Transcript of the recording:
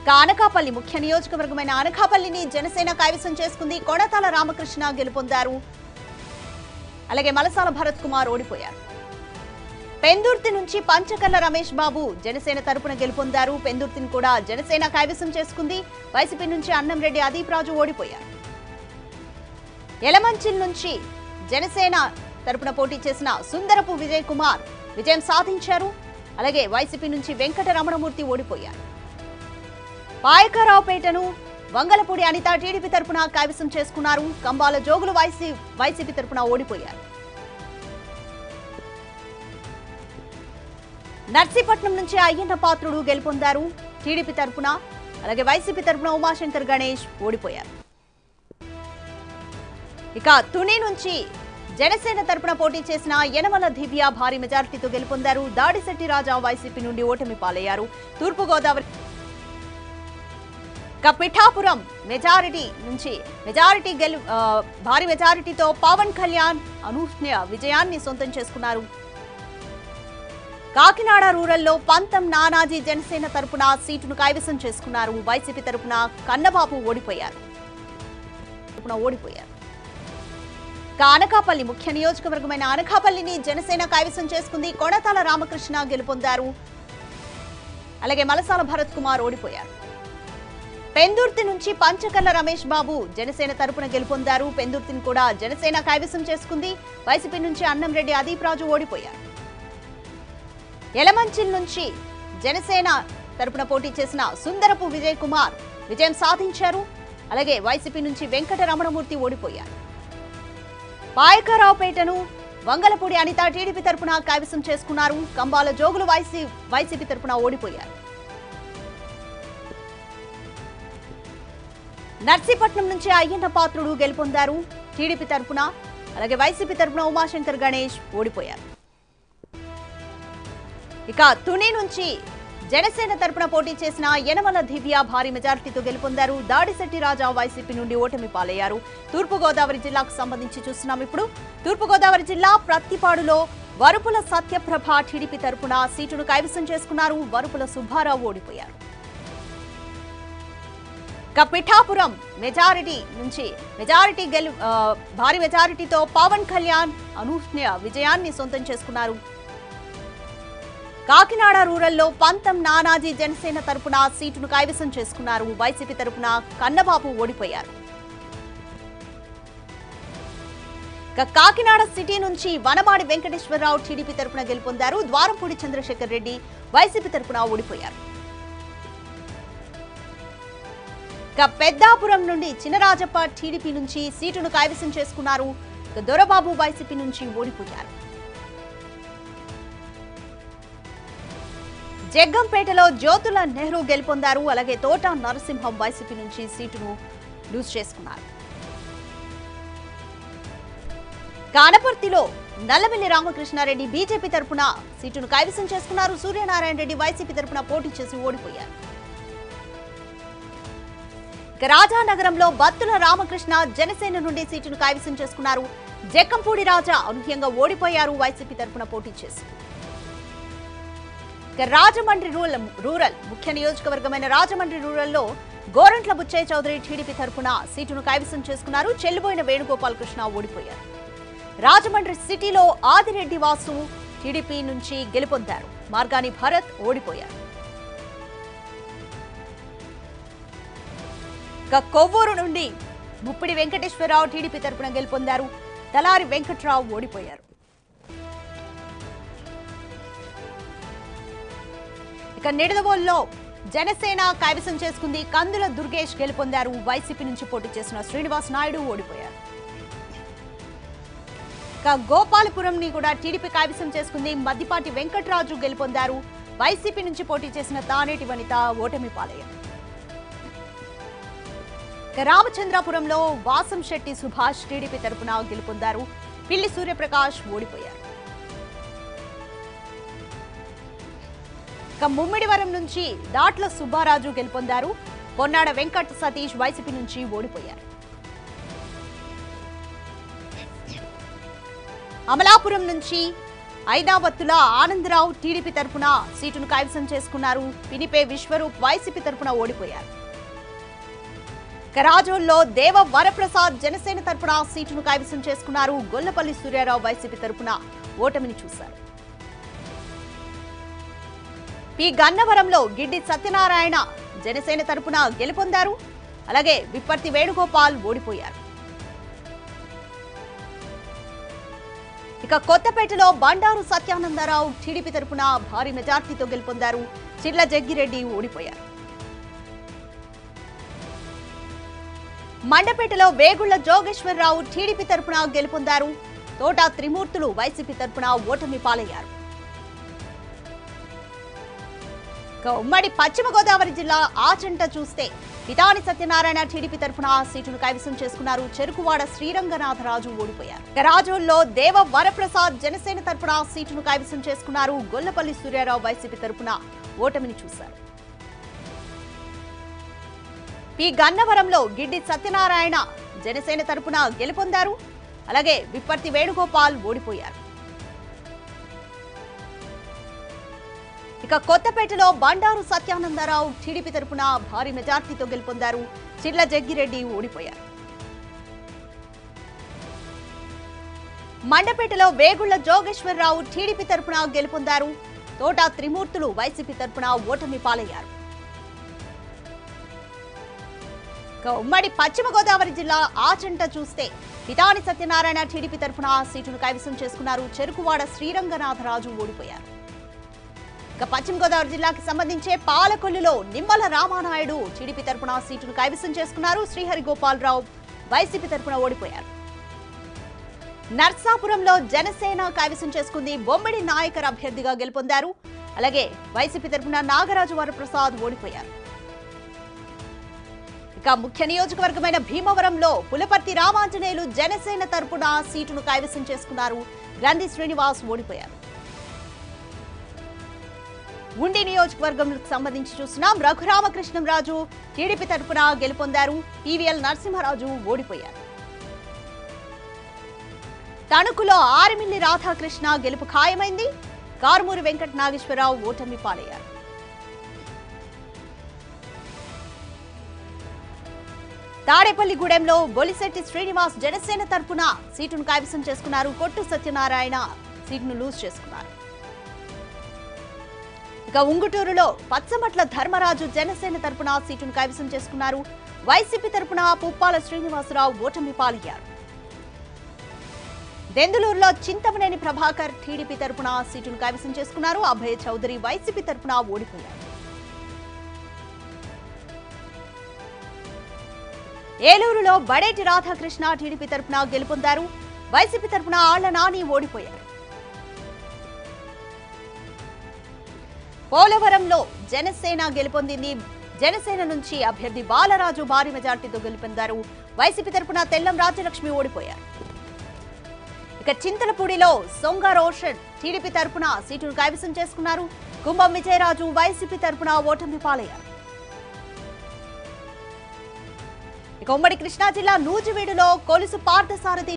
అనకాపల్లి ముఖ్య నియోజకవర్గమైన అనకాపల్లిని జనసేన కైవసం చేసుకుంది. కొడతాల రామకృష్ణ గెలుపొందారు. అలాగే మలసాల భరత్ కుమార్ ఓడిపోయారు. పెందుర్తి నుంచి పంచకర్ల రమేష్ బాబు జనసేన తరపున గెలుపొందారు. పెందుర్తిని కూడా జనసేన కైవసం చేసుకుంది. వైసీపీ నుంచి అన్నంరెడ్డి అదీప్ రాజు ఓడిపోయారు. యలమంచిల్ నుంచి జనసేన తరపున పోటీ చేసిన సుందరపు విజయ్ కుమార్ విజయం సాధించారు. అలాగే వైసీపీ నుంచి వెంకట రమణమూర్తి ఓడిపోయారు. పాయకరావుపేటను వంగలపూడి అనిత టీడీపీ తరపున కైవసం చేసుకున్నారు. కంబాల జోగులు వైసీపీ తరపున ఓడిపోయారు. నర్సీపట్నం నుంచి అయ్యన్న పాత్రుడు గెలుపొందారు టీడీపీ తరపున. అలాగే వైసీపీ తరపున ఉమాశంకర్ గణేష్ ఓడిపోయారు. ఇక తుని నుంచి జనసేన తరపున పోటీ చేసిన యనమల దివ్య భారీ మెజారిటీతో గెలుపొందారు. దాడిశెట్టి రాజా వైసీపీ నుండి ఓటమి పాలయ్యారు. తూర్పుగోదావరి పిఠాపురం భారీ మెజారిటీతో పవన్ కళ్యాణ్ అనూహ్య విజయాన్ని సొంతం చేసుకున్నారు. కాకినాడ రూరల్లో పంతం నానాజీ జనసేన తరపున సీటును కైవసం చేసుకున్నారు. వైసీపీ తరపున కన్నబాబు ఓడిపోయారు. అనకాపల్లి ముఖ్య నియోజకవర్గమైన అనకాపల్లిని జనసేన కైవసం చేసుకుంది. కొడతాల రామకృష్ణ గెలుపొందారు. అలాగే మలసాల భరత్ కుమార్ ఓడిపోయారు. పెందుర్తి నుంచి పంచకర్ల రమేష్ బాబు జనసేన తరపున గెలుపొందారు. పెందుర్తిని కూడా జనసేన కైవసం చేసుకుంది. వైసీపీ నుంచి అన్నంరెడ్డి అదీప్ రాజు ఓడిపోయారు. యలమంచిల్ నుంచి జనసేన తరపున పోటీ చేసిన సుందరపు విజయ్ కుమార్ విజయం సాధించారు. అలాగే వైసీపీ నుంచి వెంకట రమణమూర్తి ఓడిపోయారు. పాయకరావుపేటను వంగలపూడి అనిత టీడీపీ తరపున కైవసం చేసుకున్నారు. కంబాల జోగులు వైసీపీ తరపున ఓడిపోయారు. నర్సీపట్నం నుంచి అయ్యన్న పాత్రుడు గెలుపొందారు టీడీపీ తరపున. అలాగే వైసీపీ తరపున ఉమాశంకర్ గణేష్ ఓడిపోయారు. ఇక తుని నుంచి జనసేన తరపున పోటీ చేసిన యనమల దివ్య భారీ మెజారిటీతో గెలుపొందారు. దాడిశెట్టి రాజా వైసీపీ నుండి ఓటమి పాలయ్యారు. తూర్పుగోదావరి జిల్లాకు సంబంధించి చూస్తున్నాం. ఇప్పుడు తూర్పుగోదావరి జిల్లా ప్రత్తిపాడులో వరుపుల సత్యప్రభ టీడీపీ తరపున సీటును కైవసం చేసుకున్నారు. వరుపుల సుబ్బారావు ఓడిపోయారు. పిఠాపురం భారీ మెజారిటీతో పవన్ కళ్యాణ్ అనూహ్య విజయాన్ని సొంతం చేసుకున్నారు. కాకినాడ రూరల్లో పంతం నానాజీ జనసేన తరపున సీటును కైవసం చేసుకున్నారు. వైసీపీ తరపున కన్నబాబు ఓడిపోయారు. కాకినాడ సిటీ నుంచి వనమాడి వెంకటేశ్వరరావు టీడీపీ తరపున గెలుపొందారు. ద్వారంపూడి చంద్రశేఖర్ రెడ్డి వైసీపీ తరపున ఓడిపోయారు. పెద్దాపురం నుండి చినరాజప్ప టీడీపీ నుంచి సీటును కైవసం చేసుకున్నారు. దొరబాబు వైసీపీ నుంచి ఓడిపోయారు. జగ్గంపేటలో జ్యోతుల నెహ్రూ గెలుపొందారు. అలాగే తోట నరసింహం వైసీపీ నుంచి సీటును లూజ్ చేసుకున్నారు. కానపర్తిలో నల్లమిల్లి రామకృష్ణారెడ్డి బీజేపీ తరపున సీటును కైవసం చేసుకున్నారు. సూర్యనారాయణ రెడ్డి వైసీపీ తరపున పోటీ చేసి ఓడిపోయారు. రాజానగరంలో బత్తుల రామకృష్ణ జనసేన నుండి సీటును కైవసం చేసుకున్నారు. జక్కంపూడి రాజా అనూహ్యంగా ఓడిపోయారు. వైసీపీ తరపున పోటీ చేసి రాజమండ్రి రూరల్ ముఖ్య నియోజకవర్గమైన రాజమండ్రి రూరల్లో గోరంట్ల బుచ్చయ్య చౌదరి టీడీపీ తరపున సీటును కైవసం చేసుకున్నారు. చెల్లిపోయిన వేణుగోపాల్ కృష్ణ ఓడిపోయారు. రాజమండ్రి సిటీలో ఆదిరెడ్డి వాసు టీడీపీ నుంచి గెలుపొందారు. మార్గాని భరత్ ఓడిపోయారు. కొవ్వూరు నుండి ముప్పిడి వెంకటేశ్వరరావు టీడీపీ తరపున గెలుపొందారు. తలారి వెంకట్రావు ఓడిపోయారు. నిడదవోలులో జనసేన కైవసం చేసుకుంది. కందుల దుర్గేష్ గెలుపొందారు. వైసీపీ నుంచి పోటీ చేసిన శ్రీనివాస్ నాయుడు ఓడిపోయారు. గోపాలపురంని కూడా టీడీపీ కైవసం చేసుకుంది. మద్దిపాటి వెంకటరాజు గెలుపొందారు. వైసీపీ నుంచి పోటీ చేసిన తానేటి వనిత ఓటమి పాలయ్యారు. రామచంద్రాపురంలో వాసంశెట్టి సుభాష్ టీడీపీ తరపున గెలుపొందారు. పిల్లి సూర్యప్రకాష్ ఓడిపోయారు. ముమ్మిడివరం నుంచి దాట్ల సుబ్బారాజు గెలుపొందారు. పొన్నాడ వెంకట్ సతీష్ వైసీపీ నుంచి ఓడిపోయారు. అమలాపురం నుంచి ఐదావత్తుల ఆనందరావు టీడీపీ తరపున సీటును కైవసం చేసుకున్నారు. పినిపే విశ్వరూప్ వైసీపీ తరపున ఓడిపోయారు. రాజోల్లో దేవ వరప్రసాద్ జనసేన తరపున సీటును కైవసం చేసుకున్నారు. గొల్లపల్లి సూర్యారావు వైసీపీ తరపున ఓటమిని చూశారు. పి గన్నవరంలో గిడ్డి సత్యనారాయణ జనసేన తరపున గెలుపొందారు. అలాగే విప్పర్తి వేణుగోపాల్ ఓడిపోయారు. ఇక కొత్తపేటలో బండారు సత్యానందరావు టీడీపీ తరపున భారీ మెజార్టీతో గెలుపొందారు. చిర్ల జగ్గిరెడ్డి ఓడిపోయారు. మండపేటలో వేగుళ్ల జోగేశ్వరరావు టీడీపీ తరపున గెలుపొందారు. తోట త్రిమూర్తులు వైసీపీ తరపున ఓటమి పాలయ్యారు. ఉమ్మడి పశ్చిమ గోదావరి జిల్లా ఆచంట చూస్తే పితాని సత్యనారాయణ టీడీపీ తరపున సీటును కైవసం చేసుకున్నారు. చెరుకువాడ శ్రీరంగనాథరాజు ఓడిపోయారు. రాజోల్లో దేవ వరప్రసాద్ జనసేన తరపున సీటును కైవసం చేసుకున్నారు. గొల్లపల్లి సూర్యారావు వైసీపీ తరపున ఓటమిని చూశారు. పి గన్నవరంలో గిడ్డి సత్యనారాయణ జనసేన తరపున గెలుపొందారు. అలాగే విప్పర్తి వేణుగోపాల్ ఓడిపోయారు. ఇక కొత్తపేటలో బండారు సత్యానందరావు టీడీపీ తరపున భారీ మెజార్టీతో గెలుపొందారు. చిర్ల జగ్గిరెడ్డి ఓడిపోయారు. మండపేటలో వేగుళ్ల జోగేశ్వరరావు టీడీపీ తరపున గెలుపొందారు. తోట త్రిమూర్తులు వైసీపీ తరపున ఓటమి పాలయ్యారు. ఉమ్మడి పశ్చిమ గోదావరి జిల్లా ఆచంట చూస్తే పితాని సత్యనారాయణ టీడీపీ తరపున సీటును కైవసం చేసుకున్నారు. చెరుకువాడ శ్రీరంగనాథరాజు ఓడిపోయారు. ఇక పశ్చిమ గోదావరి జిల్లాకి సంబంధించే పాలకొల్లులో నిమ్మల రామానాయుడు టీడీపీ తరపున సీటును కైవసం చేసుకున్నారు. శ్రీహరి గోపాలరావు వైసీపీ తరపున ఓడిపోయారు. నర్సాపురంలో జనసేన కైవసం చేసుకుంది. బొమ్మిడి నాయకర్ అభ్యర్థిగా గెలుపొందారు. అలాగే వైసీపీ తరపున నాగరాజు వరప్రసాద్ ఓడిపోయారు. ఇక ముఖ్య నియోజకవర్గమైన భీమవరంలో పులపర్తి రామాంజనేయులు జనసేన తరపున సీటును కైవసం చేసుకున్నారు. గ్రంథి శ్రీనివాస్ ఓడిపోయారు. ఉండి నియోజకవర్గంకు సంబంధించి చూస్తున్నాం. రఘురామకృష్ణంరాజు టీడీపీ తరపున గెలుపొందారు. పివిఎల్ నరసింహరాజు ఓడిపోయారు. తణుకులో ఆరిమిల్లి రాధాకృష్ణ గెలుపు ఖాయమైంది. కారుమూరి వెంకట నాగేశ్వరరావు ఓటమి పాలయ్యారు. తాడేపల్లిగూడెంలో బొలిశెట్టి శ్రీనివాస్ జనసేన తరపున సీటును కైవసం చేసుకున్నారు. కొట్టు సత్యనారాయణ సీటును లూజ్ చేసుకున్నారు. ఇక ఉంగుటూరులో పచ్చమట్ల ధర్మరాజు జనసేన తరపున సీటును కైవసం చేసుకున్నారు. వైసీపీ తరపున పుప్పాల శ్రీనివాసరావు ఓటమి పాలయ్యారు. దెందులూరులో చింతమనేని ప్రభాకర్ టీడీపీ తరపున సీటును కైవసం చేసుకున్నారు. అభయ చౌదరి వైసీపీ తరపున ఓడిపోయారు. ఏలూరులో బడేటి రాధాకృష్ణ టీడీపీ తరపున గెలుపొందారు. వైసీపీ తరపున ఆళ్ల నాని ఓడిపోయారు. పోలవరంలో జనసేన గెలుపొందింది. జనసేన నుంచి అభ్యర్థి బాలరాజు భారీ మెజార్టీతో గెలుపొందారు. వైసీపీ తరపున తెల్లం రాజ్యలక్ష్మి ఓడిపోయారు. ఇక చింతలపూడిలో సొంగ రోషన్ టీడీపీ తరపున సీటును కైవసం చేసుకున్నారు. కుంభం విజయరాజు వైసీపీ తరపున ఓటమి పాలయ్యారు. ఇక ఉమ్మడి కృష్ణా జిల్లా నూజివీడులో కొలుసు పార్థసారథి